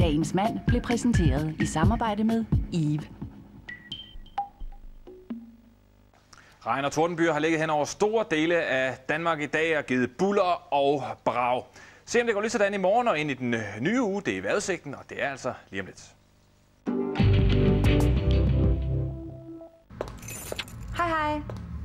Dagens mand blev præsenteret i samarbejde med Eve. Regn og tordenbyer har ligget hen over store dele af Danmark i dag og givet buller og brag. Se om det går lige sådan i morgen og ind i den nye uge. Det er vejrudsigten, og det er altså lige om lidt. Hej hej.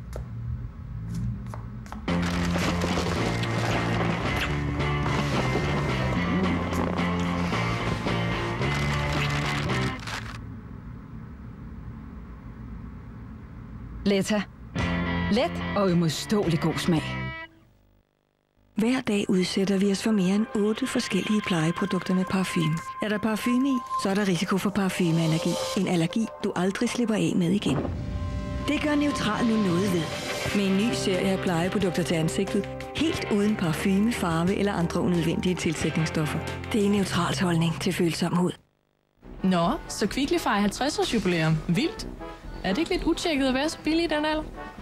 Letta. Let og uimodståelig god smag. Hver dag udsætter vi os for mere end 8 forskellige plejeprodukter med parfume. Er der parfume i, så er der risiko for parfumeallergi. En allergi, du aldrig slipper af med igen. Det gør Neutral nu noget ved. Med en ny serie af plejeprodukter til ansigtet. Helt uden parfume, farve eller andre unødvendige tilsætningsstoffer. Det er Neutrals holdning til følsom hud. Nå, så Kvickly fejrer 50-års jubilæum. Vildt. Er det ikke lidt utjekket at være så billig i den alder?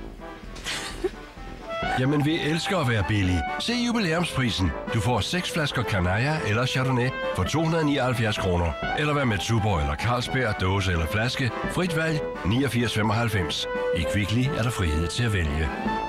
Jamen, vi elsker at være billige. Se jubilæumsprisen. Du får 6 flasker Canaya eller Chardonnay for 279 kroner. Eller hvad med Tuborg eller Carlsberg, dåse eller flaske. Frit valg 89,95. I Kvickly er der frihed til at vælge.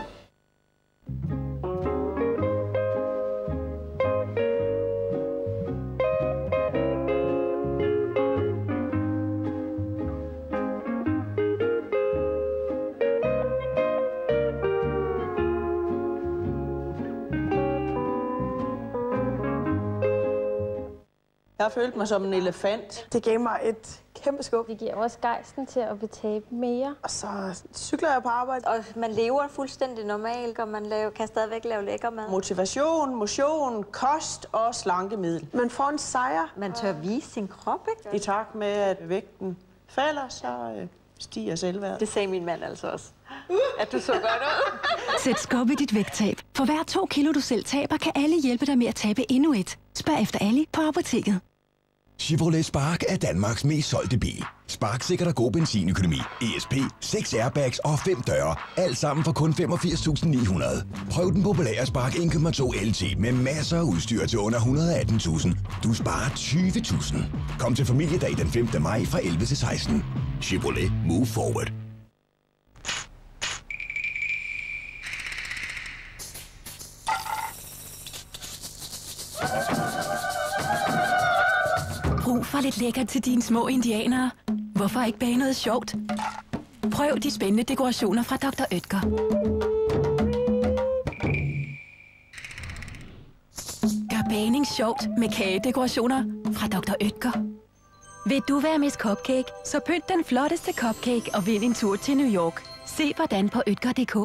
Jeg har følt mig som en elefant. Det gav mig et kæmpe skub. Det giver også gejsten til at betale mere. Og så cykler jeg på arbejde. Og man lever fuldstændig normalt, og man kan stadigvæk lave lækker mad. Motivation, motion, kost og slankemiddel. Man får en sejr. Man tør vise sin krop, ikke? I takt med, at vægten falder, så stiger selvværdet. Det sagde min mand altså også. At du så godt ud. Sæt skub i dit vægttab. For hver 2 kilo, du selv taber, kan alle hjælpe dig med at tabe endnu et. Spørg efter Ali på apoteket. Chevrolet Spark er Danmarks mest solgte bil. Spark sikrer dig god benzinøkonomi, ESP, 6 airbags og 5 døre. Alt sammen for kun 85.900. Prøv den populære Spark 1,2 LT med masser af udstyr til under 118.000. Du sparer 20.000. Kom til familiedag den 5. maj fra 11 til 16. Chevrolet Move Forward. Brug for lidt lækkert til dine små indianere. Hvorfor ikke bage noget sjovt? Prøv de spændende dekorationer fra Dr. Oetker. Gør bagning sjovt med kagedekorationer fra Dr. Oetker. Vil du være Miss Cupcake, så pynt den flotteste cupcake og vind en tur til New York. Se hvordan på oetker.dk.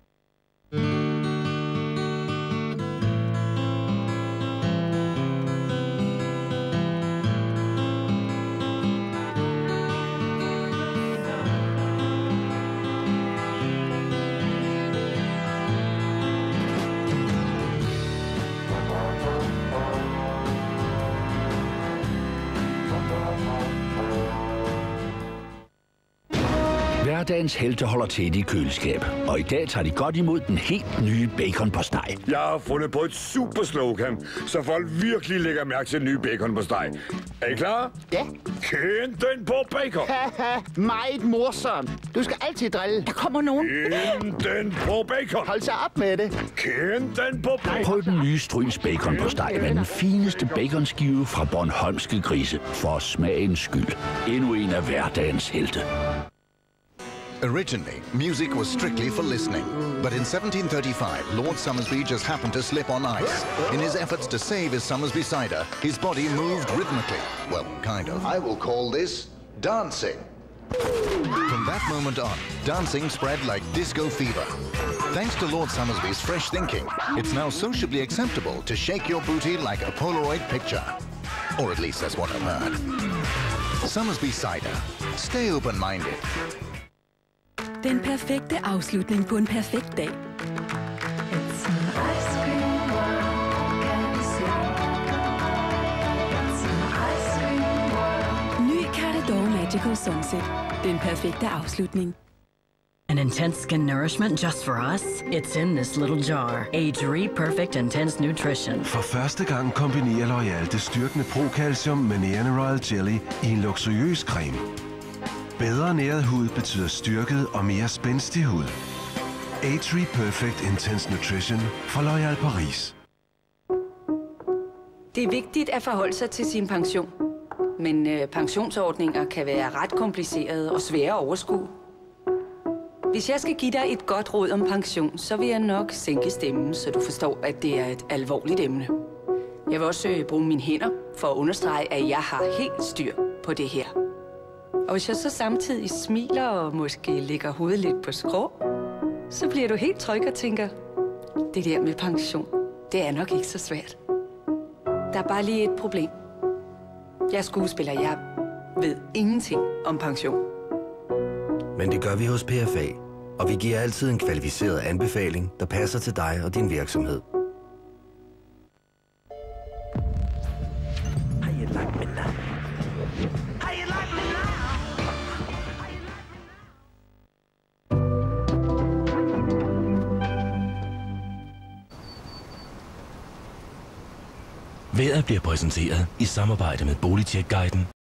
Hverdagens helte holder til i dit køleskab, og i dag tager de godt imod den helt nye baconpostej. Jeg har fundet på et super slogan, så folk virkelig lægger mærke til den nye baconpostej. Er I klar? Ja. Kend den på bacon. Haha, meget morsomt. Du skal altid drille. Der kommer nogen. Kend den på bacon. Hold så op med det. Kend den på bacon. Prøv den nye Stryns baconpostej med den fineste baconskive fra Bornholmske Grise. For smagens skyld. Endnu en af hverdagens helte. Originally, music was strictly for listening. But in 1735, Lord Somersby just happened to slip on ice. In his efforts to save his Somersby cider, his body moved rhythmically. Well, kind of. I will call this dancing. From that moment on, dancing spread like disco fever. Thanks to Lord Somersby's fresh thinking, it's now sociably acceptable to shake your booty like a Polaroid picture. Or at least that's what I've heard. Somersby cider. Stay open-minded. Den perfekte afslutning på en perfekt dag. Ny Cardador Magical Sunset. Den perfekte afslutning. An intense skin nourishment just for us? It's in this little jar. Age-Re Perfect Intense Nutrition. For første gang kombinerer L'Oreal det styrkende Pro-calcium med Nærende Royal Jelly i en luksuriøs creme. Bedre næret hud betyder styrket og mere spændstig hud. Age-Re Perfect Intense Nutrition fra L'Oréal Paris. Det er vigtigt at forholde sig til sin pension. Men pensionsordninger kan være ret komplicerede og svære at overskue. Hvis jeg skal give dig et godt råd om pension, så vil jeg nok sænke stemmen, så du forstår, at det er et alvorligt emne. Jeg vil også bruge mine hænder for at understrege, at jeg har helt styr på det her. Og hvis jeg så samtidig smiler og måske lægger hovedet lidt på skrå, så bliver du helt tryg og tænker, det der med pension, det er nok ikke så svært. Der er bare lige et problem. Jeg er skuespiller, jeg ved ingenting om pension. Men det gør vi hos PFA, og vi giver altid en kvalificeret anbefaling, der passer til dig og din virksomhed. Vejret bliver præsenteret i samarbejde med Boligtjekguiden